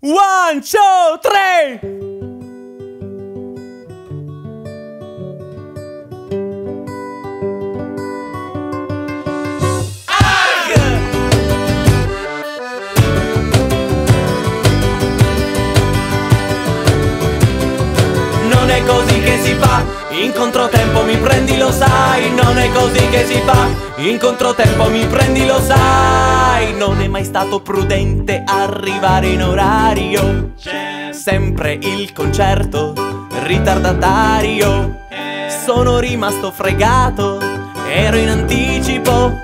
1, 2, 3. Non è così che si fa, in controtempo mi prendi lo sai. Non è così che si fa, in controtempo mi prendi lo sai. Non è mai stato prudente arrivare in orario, sempre il concerto ritardatario. Sono rimasto fregato, ero in anticipo.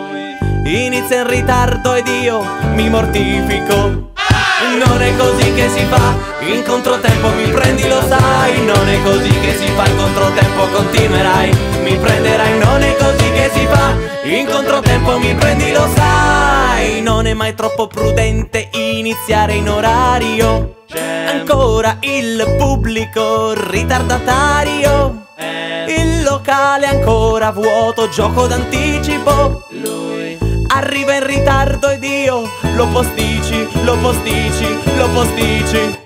Inizia in ritardo ed io mi mortifico. Non è così che si fa, in controtempo mi prendi lo sai. Non è così che si fa, in controtempo continuerai, mi prenderai. Non è così che si fa, in controtempo mi prendi lo sai. Non è mai troppo prudente iniziare in orario, ancora il pubblico ritardatario. Il locale ancora vuoto, gioco d'anticipo. Arriva in ritardo ed io lo posticipi, lo posticipi, lo posticipi.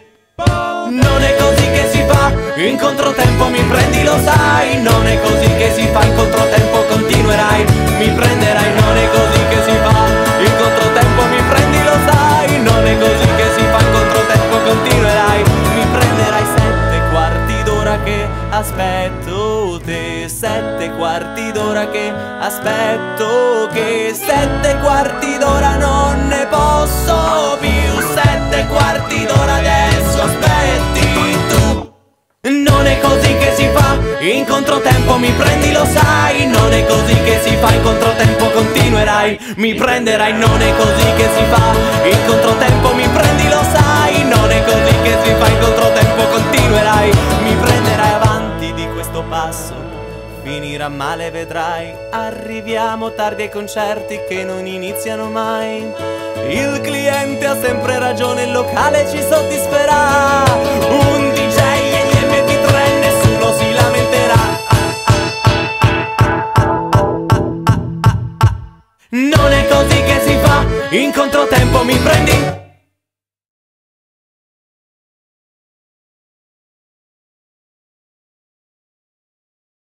Non è così che si fa, in controtempo mi prendi lo sai. Non è così che si fa, in controtempo continuerai, mi prenderai. Non è così che si fa, in controtempo mi prendi lo sai. Non è così che si fa, in controtempo continuerai, mi prenderai. 7 quarti d'ora che aspetto te, 7 quarti d'ora che aspetto, che 7 quarti d'ora non ne posso più. 7 quarti d'ora adesso aspetti tu. Non è così che si fa, in controtempo mi prendi lo sai. Non è così che si fa, in controtempo continuerai, mi prenderai. Non è così che si fa, in controtempo mi prendi lo sai. Non è così che si fa, in controtempo continuerai, mi prenderai. Avanti di questo passo finirà male, vedrai. Arriviamo tardi ai concerti che non iniziano mai. Il cliente ha sempre ragione, il locale ci soddisferà. Un DJ e gli MP3, nessuno si lamenterà. Non è così che si fa, in controtempo mi prendi.